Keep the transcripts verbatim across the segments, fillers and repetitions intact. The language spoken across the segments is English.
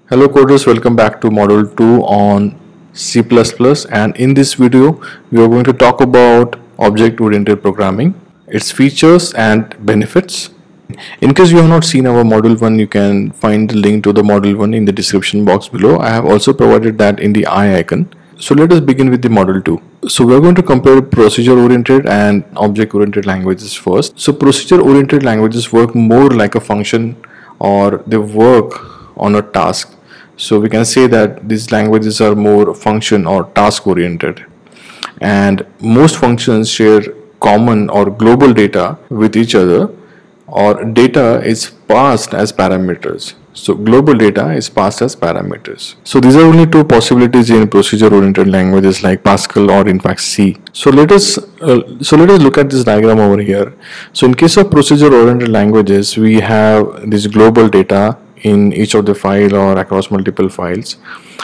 Hello coders, welcome back to module two on C plus plus, and in this video we are going to talk about object oriented programming, its features and benefits. In case you have not seen our module one, you can find the link to the module one in the description box below. I have also provided that in the eye icon. So let us begin with the module two. So we are going to compare procedure oriented and object oriented languages first. So procedure oriented languages work more like a function, or they work on a task. So we can say that these languages are more function or task oriented, and most functions share common or global data with each other, or data is passed as parameters. So global data is passed as parameters. So these are only two possibilities in procedure oriented languages like Pascal or in fact C. So let us uh, so let us look at this diagram over here. So in case of procedure oriented languages, we have this global data in each of the file or across multiple files.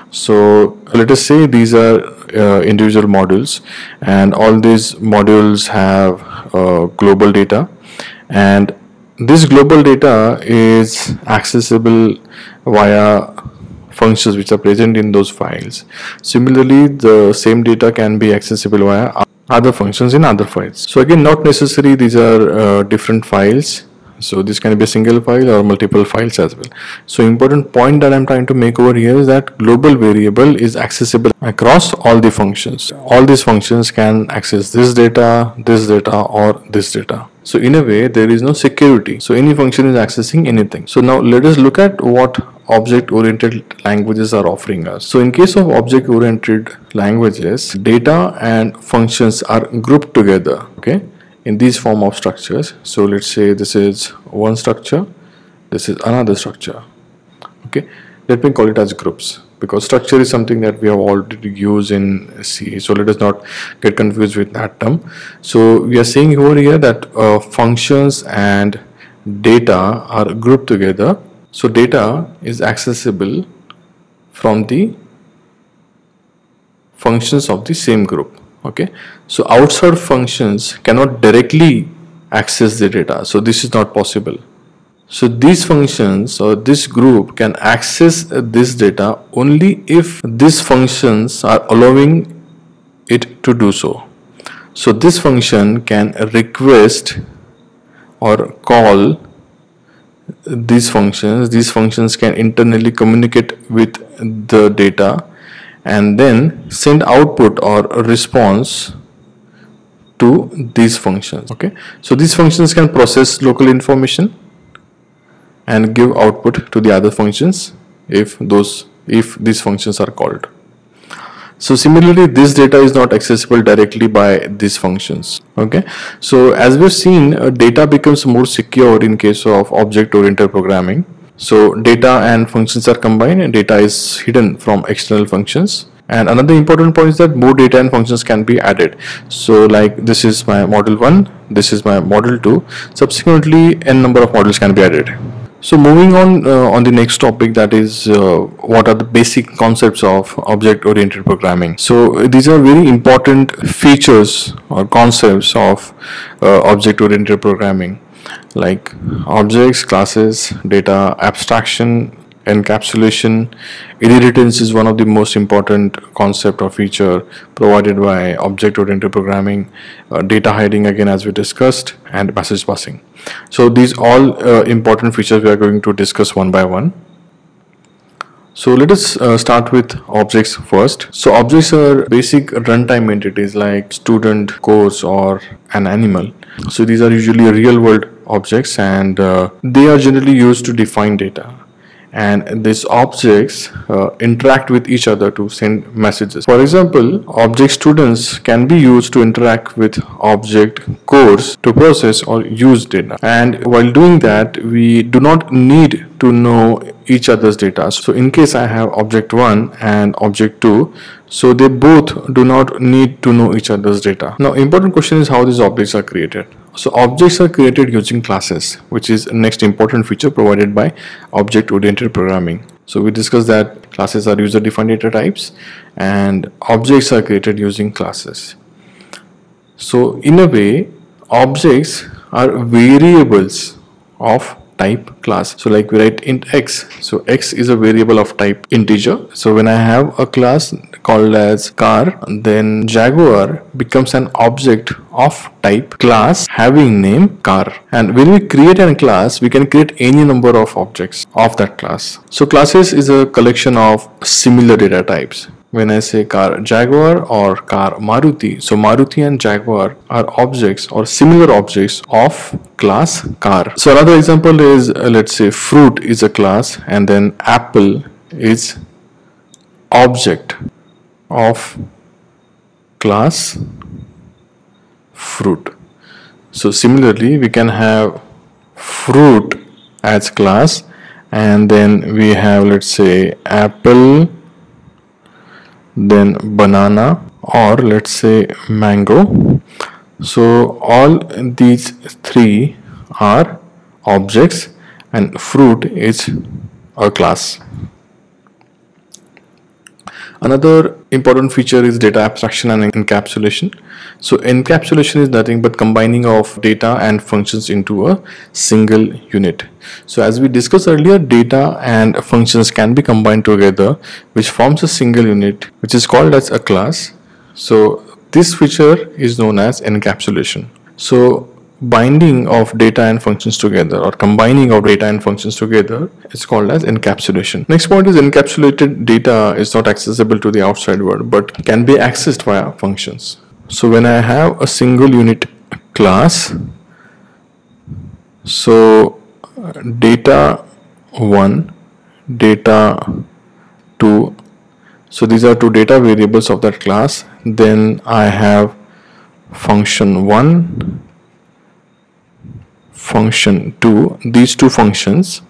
So let us say these are uh, individual modules, and all these modules have uh, global data, and this global data is accessible via functions which are present in those files. Similarly, the same data can be accessible via other functions in other files. So again, not necessary these are uh, different files. So this can be a single file or multiple files as well. So important point that I'm trying to make over here is that global variable is accessible across all the functions. All these functions can access this data, this data, or this data. So in a way, there is no security. So any function is accessing anything. So now let us look at what object-oriented languages are offering us. So in case of object-oriented languages, data and functions are grouped together, okay, in these form of structures. So let's say this is one structure, this is another structure. Okay, let me call it as groups, because structure is something that we have already used in C. So let us not get confused with that term. So we are saying over here that uh, functions and data are grouped together. So data is accessible from the functions of the same group. Okay, so outside functions cannot directly access the data, so this is not possible. So these functions or this group can access this data only if these functions are allowing it to do so. So this function can request or call these functions. These functions can internally communicate with the data and then send output or a response to these functions. Okay, so these functions can process local information and give output to the other functions if those if these functions are called. So similarly, this data is not accessible directly by these functions. Okay, so as we've seen, uh, data becomes more secure in case of object-oriented programming. So data and functions are combined, and data is hidden from external functions. And another important point is that more data and functions can be added. So like this is my model one, this is my model two. Subsequently, n number of models can be added. So moving on uh, on the next topic, that is uh, what are the basic concepts of object-oriented programming. So these are very important features or concepts of uh, object-oriented programming, like objects, classes, data abstraction, encapsulation. Inheritance is one of the most important concept or feature provided by object-oriented programming. Uh, data hiding, again, as we discussed, and message passing. So these all uh, important features we are going to discuss one by one. So let us uh, start with objects first. So objects are basic runtime entities like student, course, or an animal. So these are usually real world objects, and uh, they are generally used to define data. And these objects uh, interact with each other to send messages. For example, object students can be used to interact with object course to process or use data. And while doing that, we do not need to know each other's data. So in case I have object one and object two, so they both do not need to know each other's data. Now, important question is how these objects are created. So objects are created using classes, which is next important feature provided by object-oriented programming. So we discussed that classes are user-defined data types and objects are created using classes. So in a way, objects are variables of type class. So like we write int x, so x is a variable of type integer. So when I have a class called as car, then Jaguar becomes an object of type class having name car. And when we create a class, we can create any number of objects of that class. So classes is a collection of similar data types. When I say car Jaguar or car Maruti, so Maruti and Jaguar are objects or similar objects of class car. So another example is uh, let's say fruit is a class, and then apple is object of class fruit. So similarly we can have fruit as class, and then we have let's say apple, then banana, or let's say mango. So all these three are objects and fruit is a class. Another important feature is data abstraction and encapsulation. So encapsulation is nothing but combining of data and functions into a single unit. So as we discussed earlier, data and functions can be combined together, which forms a single unit, which is called as a class. So this feature is known as encapsulation. So binding of data and functions together, or combining of data and functions together, is called as encapsulation. Next point is encapsulated data is not accessible to the outside world but can be accessed via functions. So when I have a single unit class, so data one, data two, so these are two data variables of that class. Then I have function one, function two, these two functions.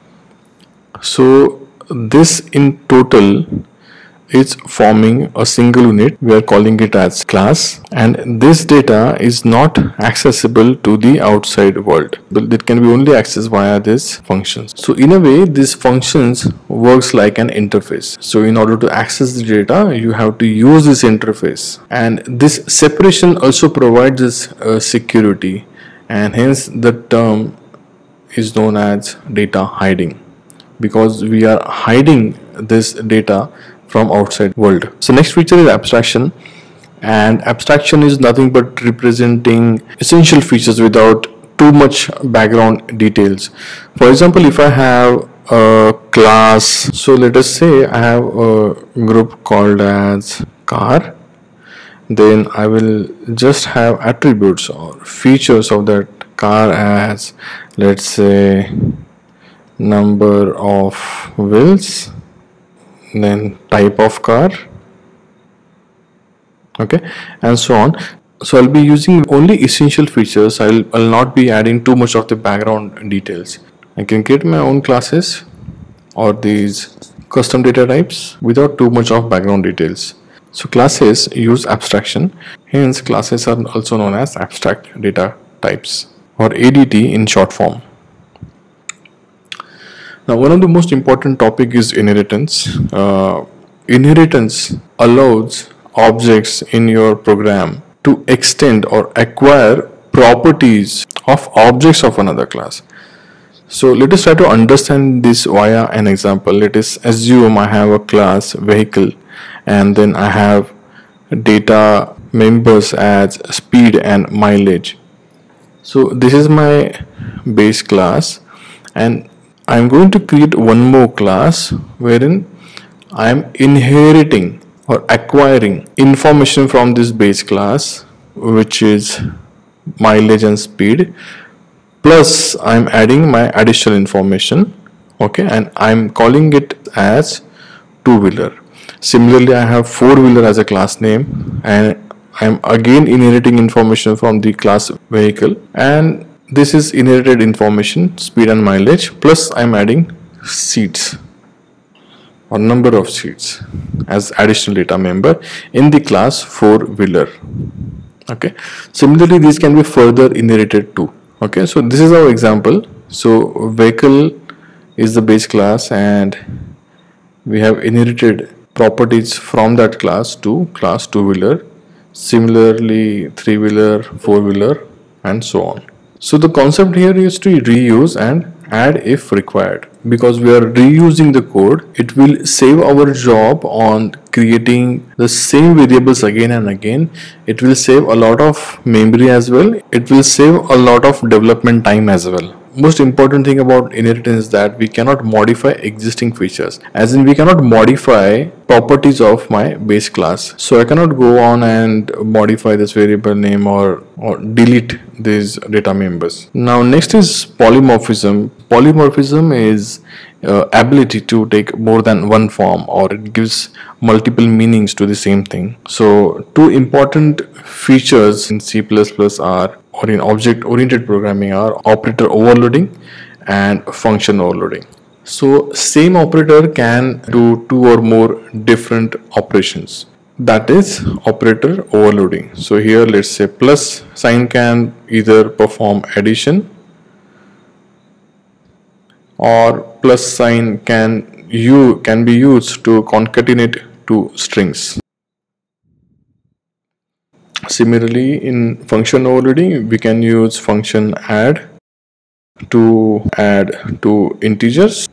So this in total is forming a single unit. We are calling it as class, and this data is not accessible to the outside world, but it can be only accessed via these functions. So in a way, these functions works like an interface. So in order to access the data, you have to use this interface, and this separation also provides this uh, security, and hence the term is known as data hiding, because we are hiding this data from outside world. So next feature is abstraction, and abstraction is nothing but representing essential features without too much background details. For example, if I have a class, so let us say I have a group called as car, then I will just have attributes or features of that car as, let's say, number of wheels, then type of car, okay, and so on. So I'll be using only essential features. I'll, I'll not be adding too much of the background details. I can create my own classes or these custom data types without too much of background details. So classes use abstraction, hence classes are also known as abstract data types, or A D T in short form. Now, one of the most important topic is inheritance. Uh, inheritance allows objects in your program to extend or acquire properties of objects of another class. So let us try to understand this via an example. Let us assume I have a class vehicle, and then I have data members as speed and mileage. So this is my base class, and I'm going to create one more class wherein I'm inheriting or acquiring information from this base class, which is mileage and speed, plus I'm adding my additional information, okay, and I'm calling it as two-wheeler. Similarly, I have four-wheeler as a class name, and I'm again inheriting information from the class vehicle, and this is inherited information, speed and mileage, plus I'm adding seats or number of seats as additional data member in the class four-wheeler. Okay, similarly these can be further inherited too. Okay, so this is our example. So vehicle is the base class, and we have inherited properties from that class to class two-wheeler, similarly three-wheeler, four-wheeler, and so on. So the concept here is to reuse and add if required. Because we are reusing the code, it will save our job on creating the same variables again and again. It will save a lot of memory as well. It will save a lot of development time as well. Most important thing about inheritance is that we cannot modify existing features, as in we cannot modify properties of my base class. So I cannot go on and modify this variable name or, or delete these data members. Now next is polymorphism. Polymorphism is uh, ability to take more than one form, or it gives multiple meanings to the same thing. So two important features in C plus plus are, or in object oriented programming, are operator overloading and function overloading. So same operator can do two or more different operations. That is operator overloading. So here let's say plus sign can either perform addition, or plus sign can you can be used to concatenate two strings. Similarly, in function overloading, we can use function add to add two integers,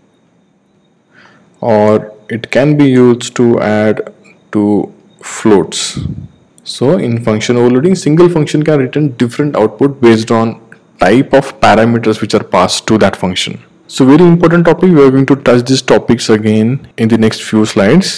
or it can be used to add two floats. So in function overloading, single function can return different output based on type of parameters which are passed to that function. So very important topic. We are going to touch these topics again in the next few slides.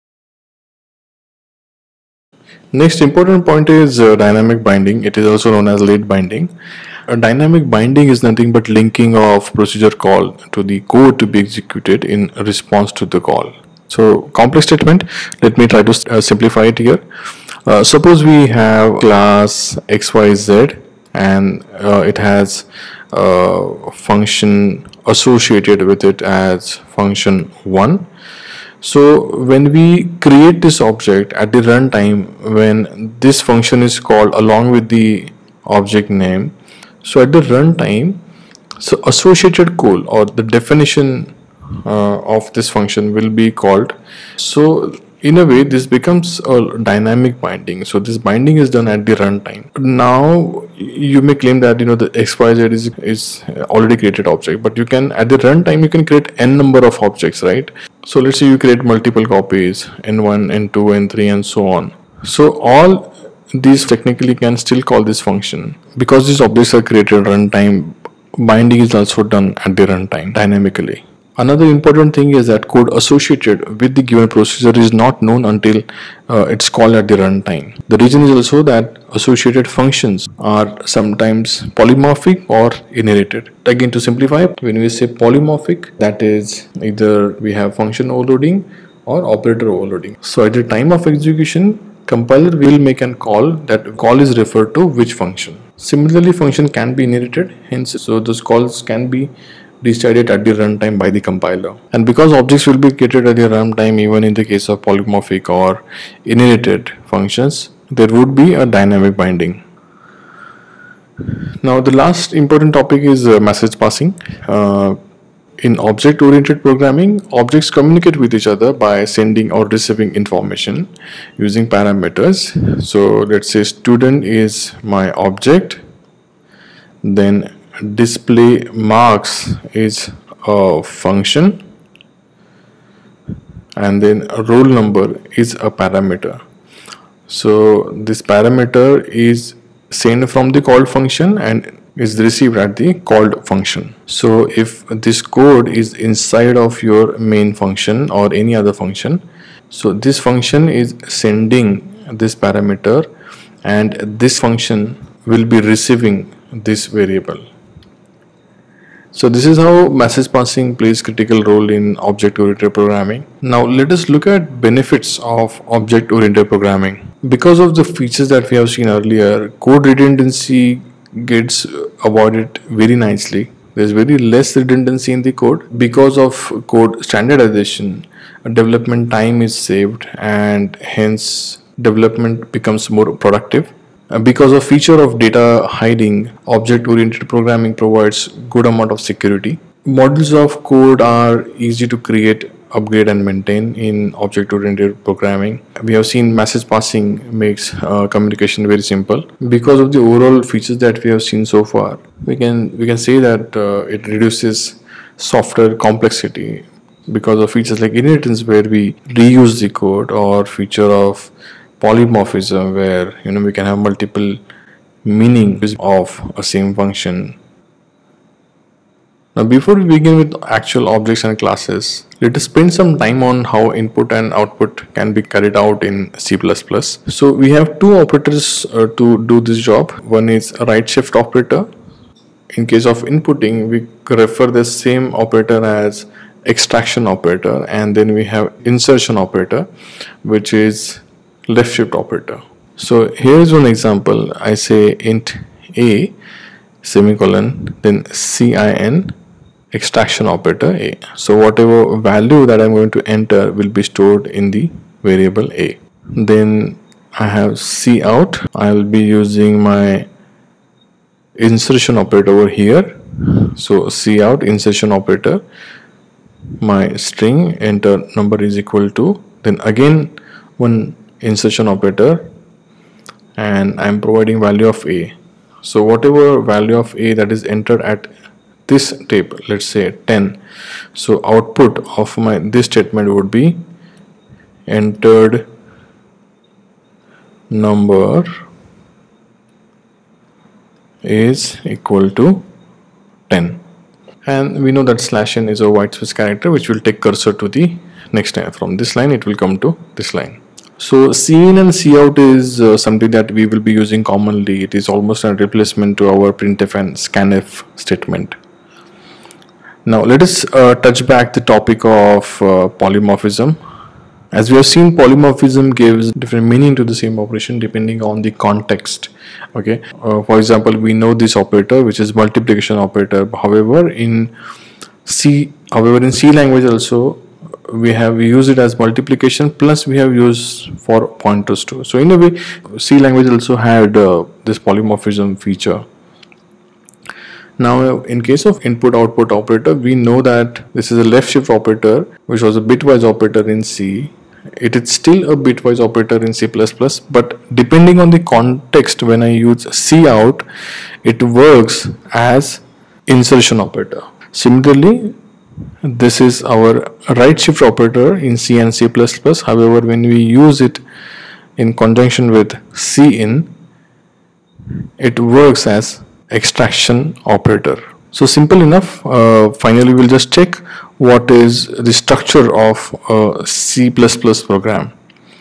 Next important point is uh, dynamic binding. It is also known as late binding. A dynamic binding is nothing but linking of procedure call to the code to be executed in response to the call. So complex statement, let me try to uh, simplify it here. Uh, suppose we have class X Y Z, and uh, it has a function associated with it as function one. So when we create this object at the runtime, when this function is called along with the object name, so at the runtime, so associated call or the definition uh, of this function will be called. So in a way, this becomes a dynamic binding. So this binding is done at the runtime. Now you may claim that you know the X Y Z is is already created object, but you can at the runtime you can create n number of objects, right? So let's say you create multiple copies, n one, n two, n three, and so on. So all these technically can still call this function. Because these objects are created at runtime, binding is also done at the runtime dynamically. Another important thing is that code associated with the given procedure is not known until uh, it's called at the runtime. The reason is also that associated functions are sometimes polymorphic or inherited. Again, to simplify, when we say polymorphic, that is either we have function overloading or operator overloading. So at the time of execution, compiler will make a call. That call is referred to which function. Similarly, function can be inherited, hence so those calls can be decided at the runtime by the compiler. And because objects will be created at the runtime, even in the case of polymorphic or inherited functions, there would be a dynamic binding. Now the last important topic is uh, message passing. Uh, in object-oriented programming, objects communicate with each other by sending or receiving information using parameters. So let's say student is my object, then display marks is a function, and then a roll number is a parameter. So this parameter is sent from the called function and is received at the called function. So if this code is inside of your main function or any other function, so this function is sending this parameter and this function will be receiving this variable. So this is how message passing plays critical role in object-oriented programming. Now let us look at benefits of object-oriented programming. Because of the features that we have seen earlier, code redundancy gets avoided very nicely. There's very less redundancy in the code. Because of code standardization, development time is saved and hence development becomes more productive. Because of feature of data hiding, object-oriented programming provides good amount of security. Models of code are easy to create upgrade and maintain in object-oriented programming. We have seen message passing makes uh, communication very simple. Because of the overall features that we have seen so far, we can we can say that uh, it reduces software complexity because of features like inheritance, where we reuse the code, or feature of polymorphism, where you know we can have multiple meanings of a same function. Now, before we begin with actual objects and classes, let us spend some time on how input and output can be carried out in C plus plus. So we have two operators uh, to do this job. One is a right shift operator. In case of inputting, we refer the same operator as extraction operator, and then we have insertion operator, which is left shift operator. So here is one example. I say int a semicolon, then cin extraction operator a. So whatever value that I'm going to enter will be stored in the variable a. Then I have cout. I will be using my insertion operator over here. So cout insertion operator, my string enter number is equal to, then again one insertion operator, and I'm providing value of a. So whatever value of a that is entered at this table, let's say ten, so output of my this statement would be entered number is equal to ten, and we know that slash n is a white space character which will take cursor to the next line. From this line it will come to this line. So cin and cout is uh, something that we will be using commonly. It is almost a replacement to our printf and scanf statement. Now let us uh, touch back the topic of uh, polymorphism. As we have seen, polymorphism gives different meaning to the same operation depending on the context. Okay, uh, for example, we know this operator which is multiplication operator. However, in C, however in C language also we have used it as multiplication, plus we have used for pointers too. So in a way, C language also had uh, this polymorphism feature. Now in case of input output operator, we know that this is a left shift operator which was a bitwise operator in C. It is still a bitwise operator in C plus plus, but depending on the context, when I use cout, it works as insertion operator. Similarly, this is our right shift operator in C and C plus plus. However, when we use it in conjunction with cin, it works as extraction operator. So simple enough. Uh, finally, we'll just check what is the structure of a C plus plus program.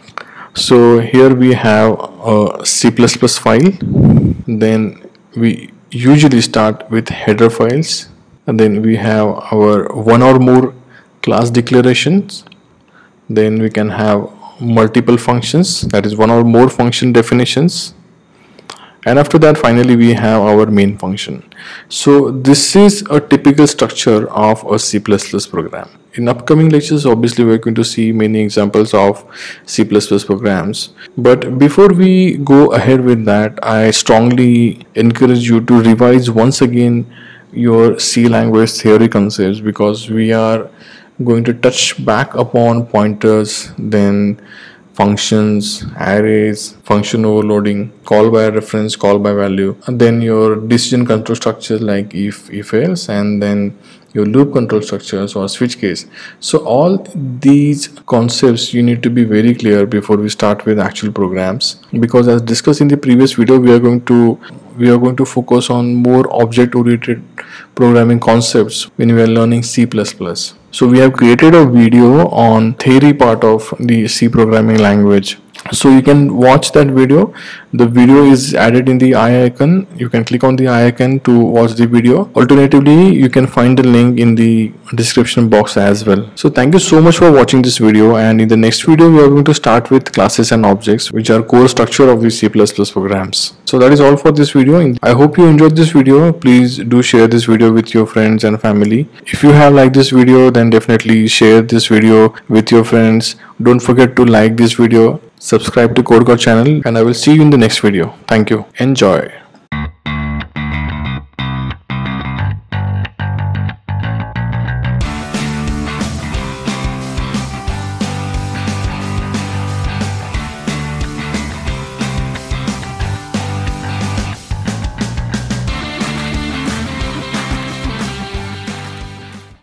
So here we have a C plus plus file. Then we usually start with header files, and then we have our one or more class declarations. Then we can have multiple functions, that is one or more function definitions. And after that, finally we have our main function. So this is a typical structure of a C plus plus program. In upcoming lectures, obviously we're going to see many examples of C plus plus programs. But before we go ahead with that, I strongly encourage you to revise once again your C language theory concepts, because we are going to touch back upon pointers, then functions, arrays, function overloading, call by reference, call by value, and then your decision control structures like if, if else, and then your loop control structures or switch case. So all these concepts you need to be very clear before we start with actual programs, because as discussed in the previous video, we are going to we are going to focus on more object oriented programming concepts when we are learning C plus plus. So we have created a video on theory part of the C programming language. So you can watch that video. The video is added in the eye icon. You can click on the eye icon to watch the video. Alternatively, you can find the link in the description box as well. So thank you so much for watching this video, and in the next video we are going to start with classes and objects, which are core structure of the C plus plus programs. So that is all for this video. I hope you enjoyed this video. Please do share this video with your friends and family. If you have liked this video, then definitely share this video with your friends. Don't forget to like this video, subscribe to CodeGod channel, and I will see you in the next video. Thank you. Enjoy.